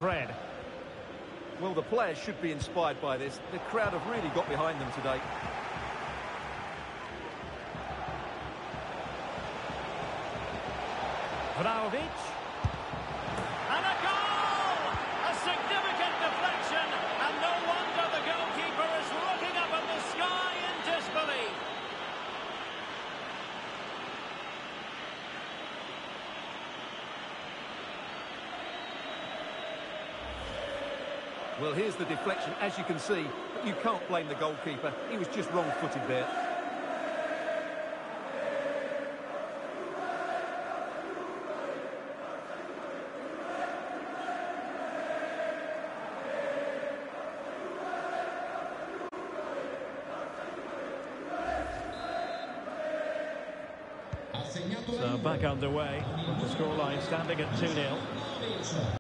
Fred. Well, the players should be inspired by this. The crowd have really got behind them today. Vlahovic. And a goal! A significant deflection, and no wonder the goalkeeper is looking up at the sky in disbelief. Well, here's the deflection, as you can see, but you can't blame the goalkeeper. He was just wrong-footed there. So back underway, with the scoreline standing at 2-0.